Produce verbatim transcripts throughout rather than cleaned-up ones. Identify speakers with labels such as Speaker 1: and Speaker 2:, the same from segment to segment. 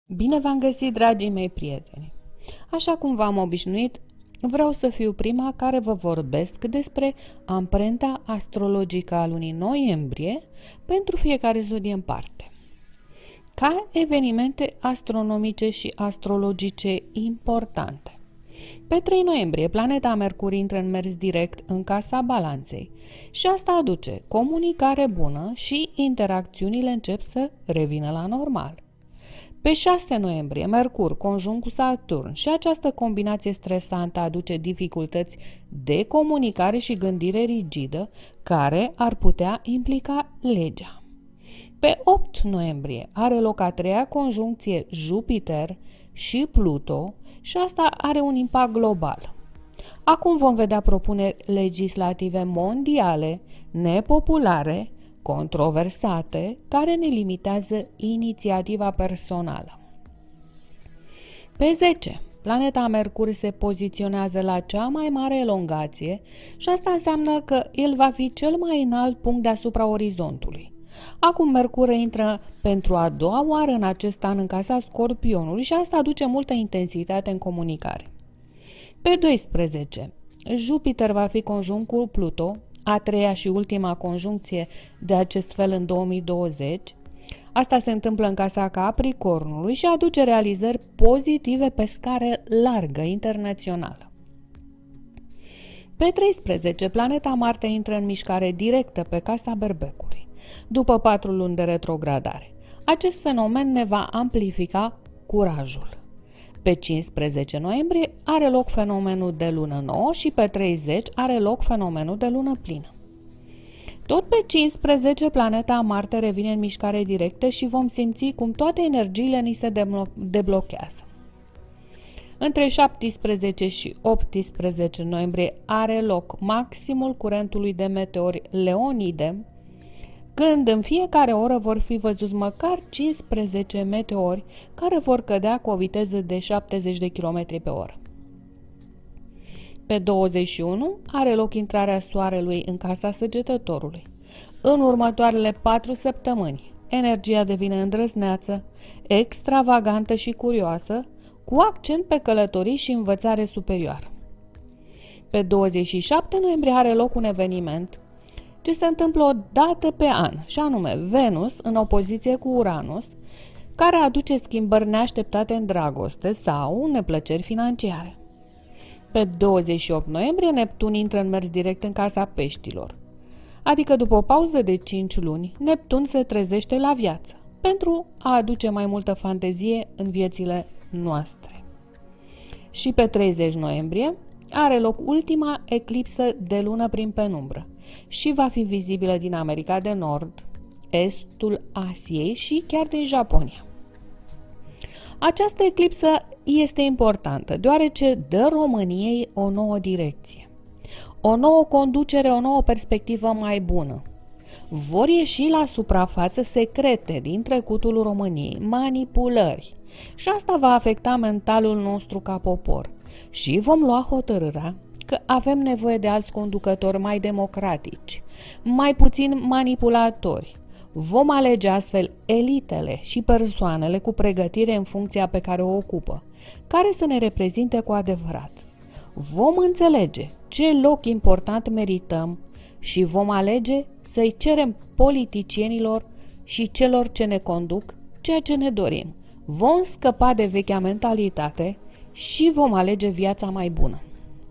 Speaker 1: Bine v-am găsit, dragii mei prieteni! Așa cum v-am obișnuit, vreau să fiu prima care vă vorbesc despre amprenta astrologică a lunii noiembrie pentru fiecare zodie în parte. Ca evenimente astronomice și astrologice importante. Pe trei noiembrie, planeta Mercur intră în mers direct în casa Balanței și asta aduce comunicare bună și interacțiunile încep să revină la normal. Pe șase noiembrie, Mercur conjunct cu Saturn și această combinație stresantă aduce dificultăți de comunicare și gândire rigidă care ar putea implica legea. Pe opt noiembrie are loc a treia conjuncție Jupiter și Pluto și asta are un impact global. Acum vom vedea propuneri legislative mondiale, nepopulare, controversate, care ne limitează inițiativa personală. Pe zece, planeta Mercur se poziționează la cea mai mare elongație și asta înseamnă că el va fi cel mai înalt punct deasupra orizontului. Acum Mercur intră pentru a doua oară în acest an în casa Scorpionului și asta aduce multă intensitate în comunicare. Pe doisprezece, Jupiter va fi conjunct cu Pluto, a treia și ultima conjuncție de acest fel în două mii douăzeci. Asta se întâmplă în casa Capricornului și aduce realizări pozitive pe scară largă, internațională. Pe treisprezece, planeta Marte intră în mișcare directă pe casa Berbecului, după patru luni de retrogradare. Acest fenomen ne va amplifica curajul. Pe cincisprezece noiembrie are loc fenomenul de lună nouă și pe treizeci are loc fenomenul de lună plină. Tot pe cincisprezece planeta Marte revine în mișcare directă și vom simți cum toate energiile ni se deblochează. Între șaptesprezece și optsprezece noiembrie are loc maximul curentului de meteori Leonide, când în fiecare oră vor fi văzuți măcar cincisprezece meteori care vor cădea cu o viteză de șaptezeci de kilometri pe oră. Pe douăzeci și unu are loc intrarea Soarelui în casa Săgetătorului. În următoarele patru săptămâni, energia devine îndrăzneață, extravagantă și curioasă, cu accent pe călătorii și învățare superioară. Pe douăzeci și șapte noiembrie are loc un eveniment ce se întâmplă o dată pe an, și anume Venus în opoziție cu Uranus, care aduce schimbări neașteptate în dragoste sau neplăceri financiare. Pe douăzeci și opt noiembrie Neptun intră în mers direct în casa Peștilor, adică după o pauză de cinci luni, Neptun se trezește la viață pentru a aduce mai multă fantezie în viețile noastre. Și pe treizeci noiembrie are loc ultima eclipsă de lună prin penumbră și va fi vizibilă din America de Nord, estul Asiei și chiar din Japonia. Această eclipsă este importantă deoarece dă României o nouă direcție, o nouă conducere, o nouă perspectivă mai bună. Vor ieși la suprafață secrete din trecutul României, manipulări, și asta va afecta mentalul nostru ca popor și vom lua hotărârea că avem nevoie de alți conducători mai democratici, mai puțin manipulatori. Vom alege astfel elitele și persoanele cu pregătire în funcția pe care o ocupă, care să ne reprezinte cu adevărat. Vom înțelege ce loc important merităm și vom alege să-i cerem politicienilor și celor ce ne conduc ceea ce ne dorim. Vom scăpa de vechea mentalitate și vom alege viața mai bună.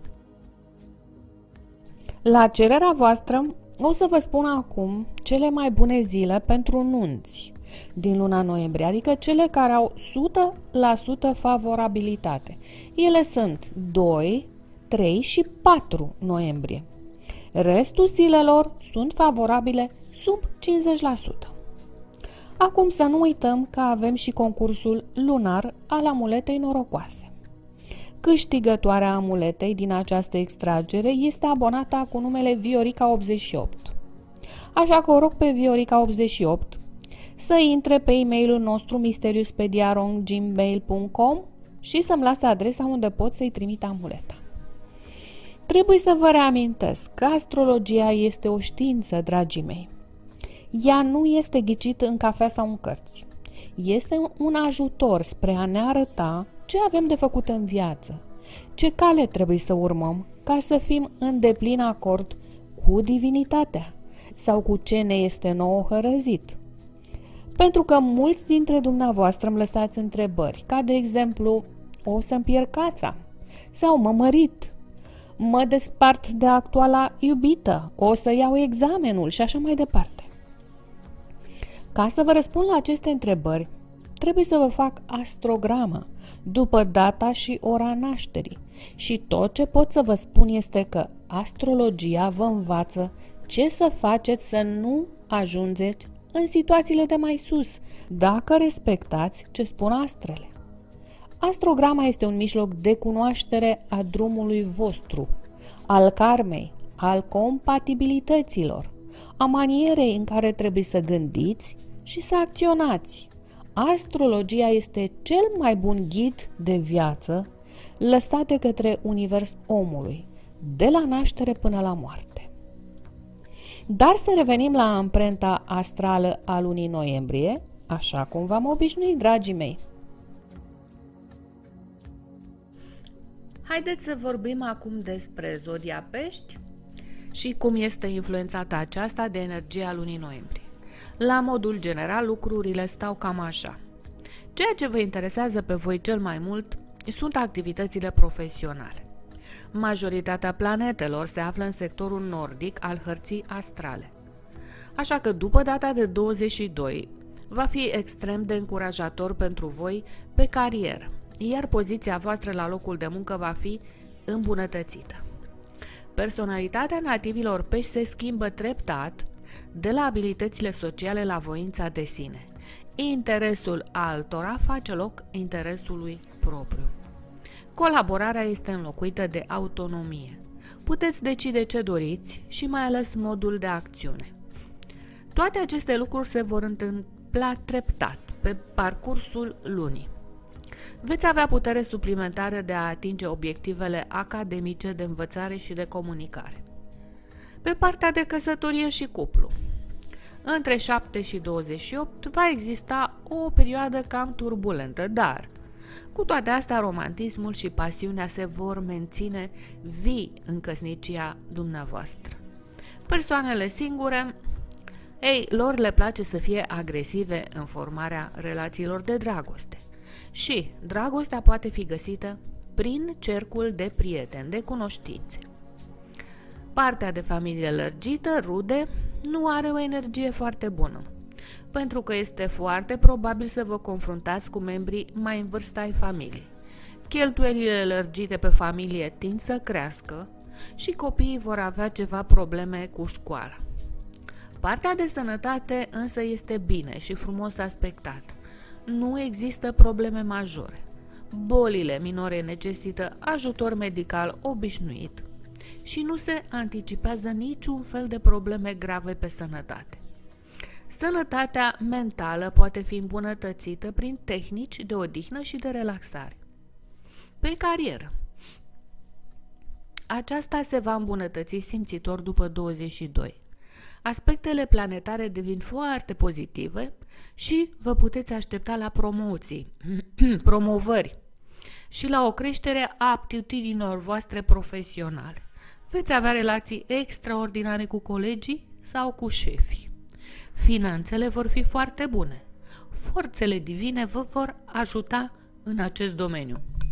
Speaker 1: La cererea voastră o să vă spun acum cele mai bune zile pentru nunți din luna noiembrie, adică cele care au o sută la sută favorabilitate. Ele sunt doi, trei și patru noiembrie. Restul zilelor sunt favorabile sub cincizeci la sută. Acum să nu uităm că avem și concursul lunar al amuletei norocoase. Câștigătoarea amuletei din această extragere este abonata cu numele Viorica optzeci și opt. Așa că o rog pe Viorica optzeci și opt să intre pe e-mailul nostru misteriuspediar arond gmail punct com și să-mi lase adresa unde pot să-i trimit amuleta. Trebuie să vă reamintesc că astrologia este o știință, dragii mei. Ea nu este ghicită în cafea sau în cărți. este un ajutor spre a ne arăta ce avem de făcut în viață, ce cale trebuie să urmăm ca să fim în deplin acord cu divinitatea sau cu ce ne este nouă hărăzit. Pentru că mulți dintre dumneavoastră îmi lăsați întrebări, ca de exemplu, o să-mi pierd casa sau mă mărit, mă despart de actuala iubită, o să iau examenul și așa mai departe. Ca să vă răspund la aceste întrebări, trebuie să vă fac astrograma după data și ora nașterii și tot ce pot să vă spun este că astrologia vă învață ce să faceți să nu ajungeți în situațiile de mai sus, dacă respectați ce spun astrele. Astrograma este un mijloc de cunoaștere a drumului vostru, al karmei, al compatibilităților, a manierei în care trebuie să gândiți și să acționați. Astrologia este cel mai bun ghid de viață lăsat de către univers omului, de la naștere până la moarte. Dar să revenim la amprenta astrală a lunii noiembrie, așa cum v-am obișnuit, dragii mei. Haideți să vorbim acum despre zodia Pești și cum este influențată aceasta de energia lunii noiembrie. La modul general, lucrurile stau cam așa. Ceea ce vă interesează pe voi cel mai mult sunt activitățile profesionale. Majoritatea planetelor se află în sectorul nordic al hărții astrale. Așa că după data de douăzeci și doi va fi extrem de încurajator pentru voi pe carieră, iar poziția voastră la locul de muncă va fi îmbunătățită. Personalitatea nativilor Pești se schimbă treptat de la abilitățile sociale la voința de sine. Interesul altora face loc interesului propriu. Colaborarea este înlocuită de autonomie. Puteți decide ce doriți și mai ales modul de acțiune. Toate aceste lucruri se vor întâmpla treptat pe parcursul lunii. Veți avea putere suplimentară de a atinge obiectivele academice, de învățare și de comunicare. Pe partea de căsătorie și cuplu, între șapte și douăzeci și opt va exista o perioadă cam turbulentă, dar cu toate astea romantismul și pasiunea se vor menține vii în căsnicia dumneavoastră. Persoanele singure, ei, lor le place să fie agresive în formarea relațiilor de dragoste. Și dragostea poate fi găsită prin cercul de prieteni, de cunoștințe. Partea de familie lărgită, rude, nu are o energie foarte bună, pentru că este foarte probabil să vă confruntați cu membrii mai în vârstă ai familiei. Cheltuielile lărgite pe familie tind să crească și copiii vor avea ceva probleme cu școala. Partea de sănătate însă este bine și frumos aspectată. Nu există probleme majore. Bolile minore necesită ajutor medical obișnuit și nu se anticipează niciun fel de probleme grave pe sănătate. Sănătatea mentală poate fi îmbunătățită prin tehnici de odihnă și de relaxare. Pe carieră, aceasta se va îmbunătăți simțitor după douăzeci și doi. Aspectele planetare devin foarte pozitive și vă puteți aștepta la promoții, promovări și la o creștere a aptitudinilor voastre profesionale. Veți avea relații extraordinare cu colegii sau cu șefii. Finanțele vor fi foarte bune. Forțele divine vă vor ajuta în acest domeniu.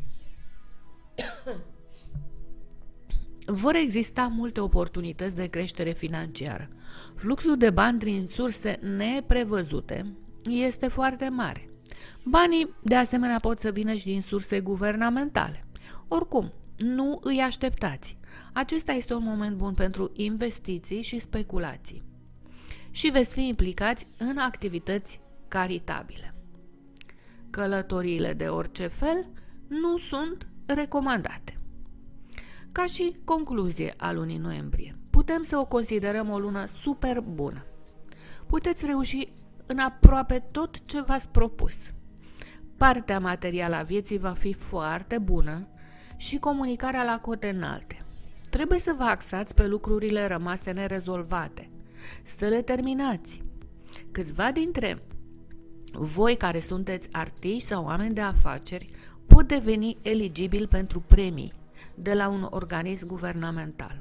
Speaker 1: Vor exista multe oportunități de creștere financiară. Fluxul de bani din surse neprevăzute este foarte mare. Banii, de asemenea, pot să vină și din surse guvernamentale. Oricum, nu îi așteptați. Acesta este un moment bun pentru investiții și speculații. Și veți fi implicați în activități caritabile. Călătoriile de orice fel nu sunt recomandate. Ca și concluzie a lunii noiembrie, putem să o considerăm o lună super bună. Puteți reuși în aproape tot ce v-ați propus. Partea materială a vieții va fi foarte bună și comunicarea la cote înalte. Trebuie să vă axați pe lucrurile rămase nerezolvate, să le terminați. Câțiva dintre Voi care sunteți artiști sau oameni de afaceri pot deveni eligibili pentru premii de la un organism guvernamental.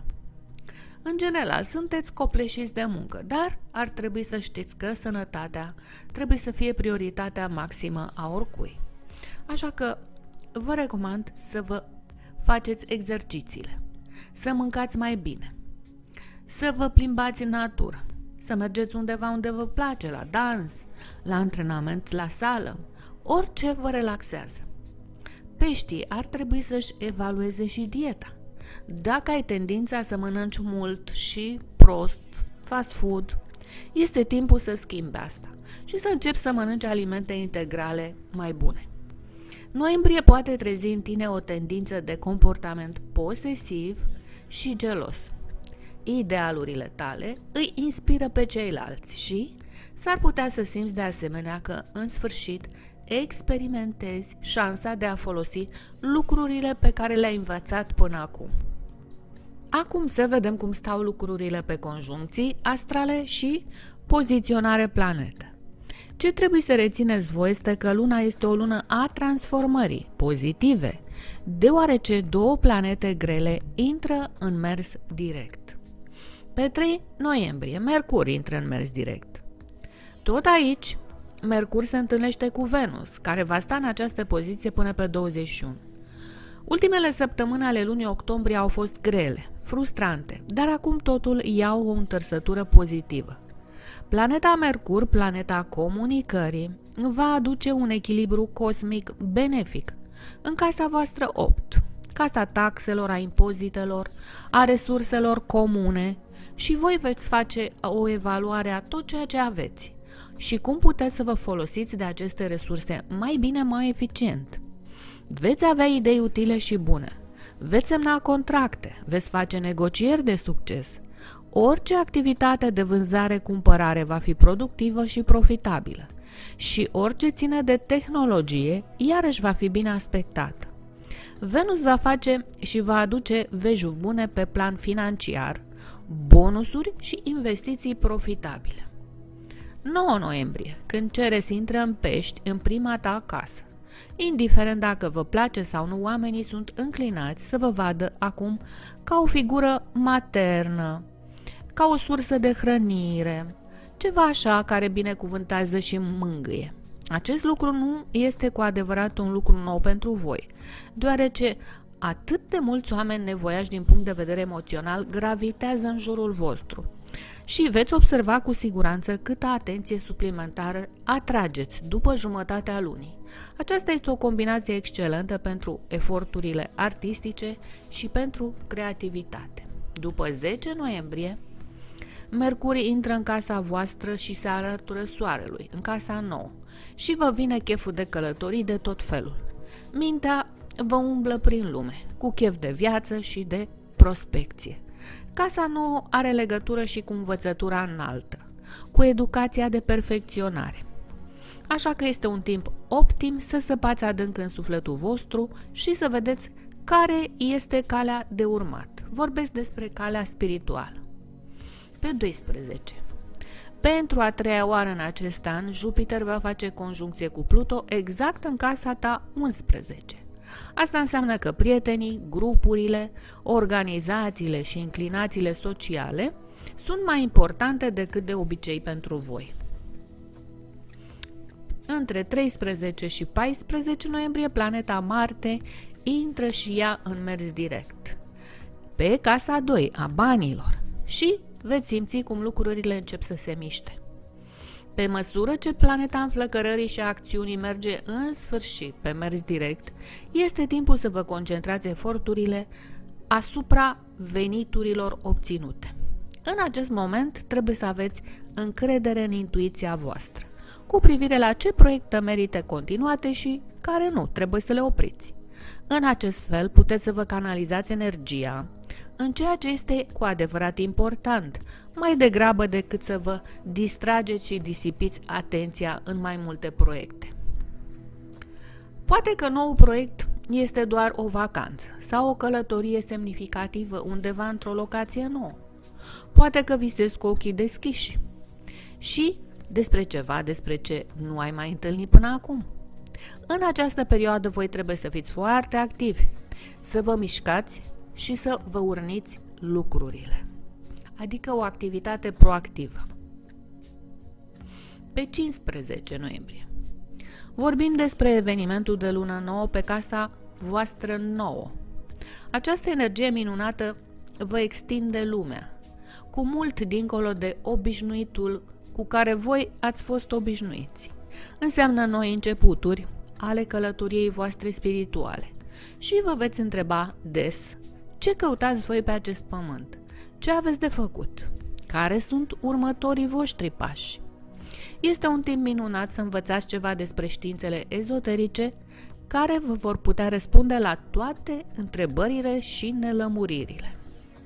Speaker 1: În general, sunteți copleșiți de muncă, dar ar trebui să știți că sănătatea trebuie să fie prioritatea maximă a oricui. Așa că vă recomand să vă faceți exercițiile, să mâncați mai bine, să vă plimbați în natură, să mergeți undeva unde vă place, la dans, la antrenament, la sală, orice vă relaxează. Peștii ar trebui să-și evalueze și dieta. Dacă ai tendința să mănânci mult și prost, fast food, este timpul să schimbi asta și să începi să mănânci alimente integrale mai bune. Noiembrie poate trezi în tine o tendință de comportament posesiv și gelos. Idealurile tale îi inspiră pe ceilalți și s-ar putea să simți de asemenea că, în sfârșit, experimentezi șansa de a folosi lucrurile pe care le-ai învățat până acum. Acum să vedem cum stau lucrurile pe conjuncții astrale și poziționare planetă. Ce trebuie să rețineți voi este că luna este o lună a transformării pozitive, deoarece două planete grele intră în mers direct. Pe trei noiembrie, Mercur intră în mers direct. Tot aici, Mercur se întâlnește cu Venus, care va sta în această poziție până pe douăzeci și unu. Ultimele săptămâni ale lunii octombrie au fost grele, frustrante, dar acum totul iau o întărsătură pozitivă. Planeta Mercur, planeta comunicării, va aduce un echilibru cosmic benefic în casa voastră opt, casa taxelor, a impozitelor, a resurselor comune, și voi veți face o evaluare a tot ceea ce aveți și cum puteți să vă folosiți de aceste resurse mai bine, mai eficient. Veți avea idei utile și bune, veți semna contracte, veți face negocieri de succes. Orice activitate de vânzare-cumpărare va fi productivă și profitabilă și orice ține de tehnologie iarăși va fi bine aspectată. Venus va face și va aduce vești bune pe plan financiar, bonusuri și investiții profitabile. nouă noiembrie, când Ceres intră în Pești, în prima ta casă. Indiferent dacă vă place sau nu, oamenii sunt înclinați să vă vadă acum ca o figură maternă, ca o sursă de hrănire, ceva așa care binecuvântează și mângâie. Acest lucru nu este cu adevărat un lucru nou pentru voi, deoarece atât de mulți oameni nevoiași din punct de vedere emoțional gravitează în jurul vostru și veți observa cu siguranță câtă atenție suplimentară atrageți după jumătatea lunii. Aceasta este o combinație excelentă pentru eforturile artistice și pentru creativitate. După zece noiembrie, Mercur intră în casa voastră și se alătură soarelui, în casa nouă, și vă vine cheful de călătorii de tot felul. Mintea vă umblă prin lume, cu chef de viață și de prospecție. Casa nouă are legătură și cu învățătura înaltă, cu educația de perfecționare. Așa că este un timp optim să săpați adânc în sufletul vostru și să vedeți care este calea de urmat. Vorbesc despre calea spirituală. Pe doisprezece. Pentru a treia oară în acest an, Jupiter va face conjuncție cu Pluto exact în casa ta unsprezece. Asta înseamnă că prietenii, grupurile, organizațiile și inclinațiile sociale sunt mai importante decât de obicei pentru voi. Între treisprezece și paisprezece noiembrie, planeta Marte intră și ea în mers direct pe casa doi, a banilor, și veți simți cum lucrurile încep să se miște. Pe măsură ce planeta înflăcărării și a acțiunii merge în sfârșit pe mers direct, este timpul să vă concentrați eforturile asupra veniturilor obținute. În acest moment trebuie să aveți încredere în intuiția voastră cu privire la ce proiecte merită continuate și care nu, trebuie să le opriți. În acest fel puteți să vă canalizați energia în ceea ce este cu adevărat important, mai degrabă decât să vă distrageți și disipiți atenția în mai multe proiecte. Poate că noul proiect este doar o vacanță sau o călătorie semnificativă undeva într-o locație nouă. Poate că visezi cu ochii deschiși și despre ceva despre ce nu ai mai întâlnit până acum. În această perioadă voi trebuie să fiți foarte activi, să vă mișcați și să vă urniți lucrurile, adică o activitate proactivă. Pe cincisprezece noiembrie vorbim despre evenimentul de lună nouă pe casa voastră nouă. Această energie minunată vă extinde lumea, cu mult dincolo de obișnuitul cu care voi ați fost obișnuiți. Înseamnă noi începuturi ale călătoriei voastre spirituale și vă veți întreba des ce căutați voi pe acest pământ, ce aveți de făcut, care sunt următorii voștri pași. Este un timp minunat să învățați ceva despre științele ezoterice care vă vor putea răspunde la toate întrebările și nelămuririle.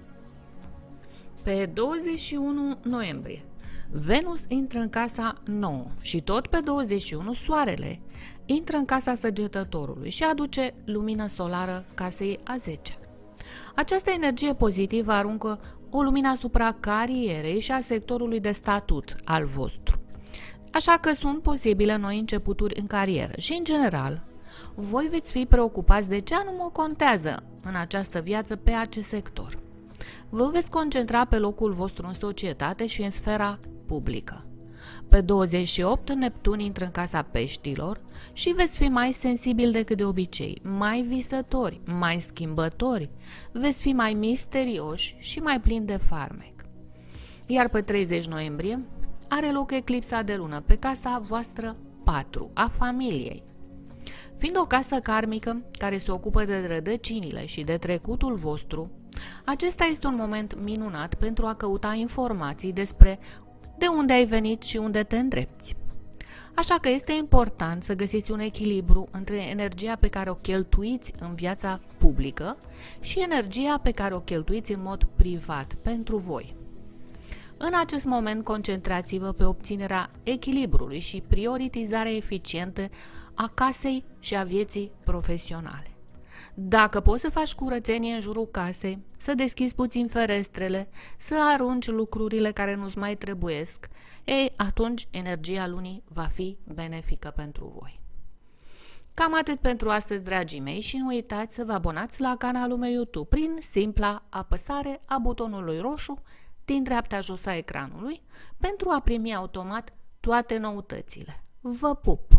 Speaker 1: Pe douăzeci și unu noiembrie, Venus intră în casa nouă și tot pe douăzeci și unu Soarele intră în casa Săgetătorului și aduce lumină solară casei a zecea. Această energie pozitivă aruncă o lumină asupra carierei și a sectorului de statut al vostru. Așa că sunt posibile noi începuturi în carieră și, în general, voi veți fi preocupați de ce anume contează în această viață pe acest sector. Vă veți concentra pe locul vostru în societate și în sfera publică. Pe douăzeci și opt, Neptun intră în casa peștilor și veți fi mai sensibili decât de obicei, mai visători, mai schimbători, veți fi mai misterioși și mai plini de farmec. Iar pe treizeci noiembrie are loc eclipsa de lună pe casa voastră patru, a familiei. Fiind o casă karmică care se ocupă de rădăcinile și de trecutul vostru, acesta este un moment minunat pentru a căuta informații despre de unde ai venit și unde te îndrepți. Așa că este important să găsiți un echilibru între energia pe care o cheltuiți în viața publică și energia pe care o cheltuiți în mod privat pentru voi. În acest moment, concentrați-vă pe obținerea echilibrului și prioritizarea eficientă a casei și a vieții profesionale. Dacă poți să faci curățenie în jurul casei, să deschizi puțin ferestrele, să arunci lucrurile care nu-ți mai trebuiesc, ei, atunci energia lunii va fi benefică pentru voi. Cam atât pentru astăzi, dragii mei, și nu uitați să vă abonați la canalul meu YouTube prin simpla apăsare a butonului roșu din dreapta jos a ecranului pentru a primi automat toate noutățile. Vă pup!